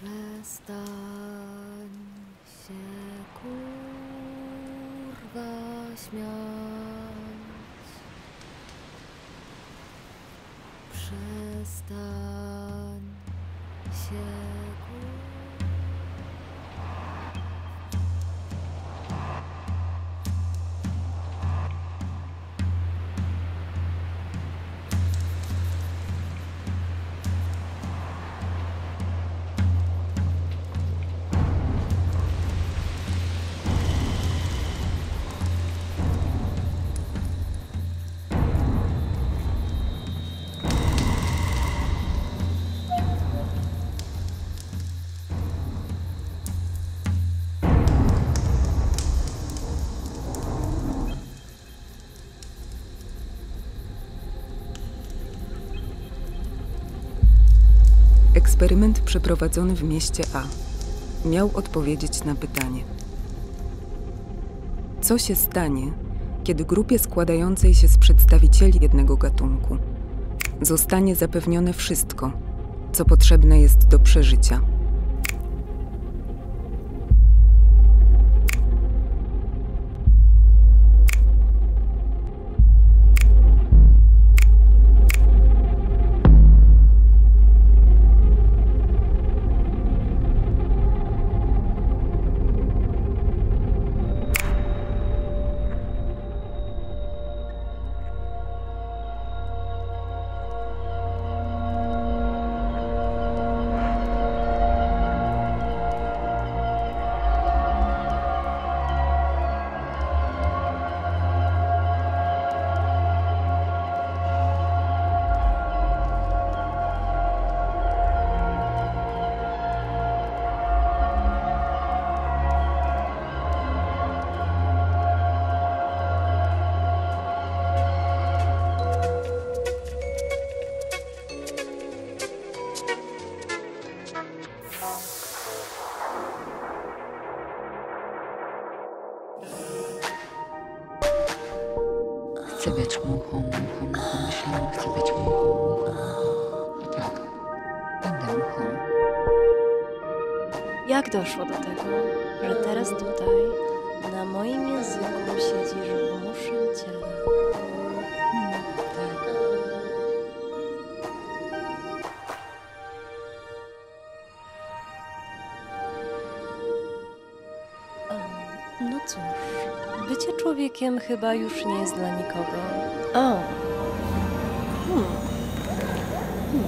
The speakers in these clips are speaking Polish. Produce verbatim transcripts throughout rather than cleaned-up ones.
Przestań się kurwa śmiać. Przestań się kurwa. Eksperyment przeprowadzony w mieście A miał odpowiedzieć na pytanie: co się stanie, kiedy grupie składającej się z przedstawicieli jednego gatunku zostanie zapewnione wszystko, co potrzebne jest do przeżycia? Chcę być muchą, muchą, muchą, myślałam, chcę być muchą, muchą. No tak, będę muchą. Jak doszło do tego, że teraz tutaj, na moim języku siedzisz w muszym ciele? Hmm, tak. No cóż, bycie człowiekiem chyba już nie jest dla nikogo. O. Hmm. Hmm.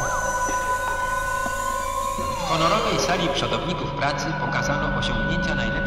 W honorowej sali przodowników pracy pokazano osiągnięcia najlepszych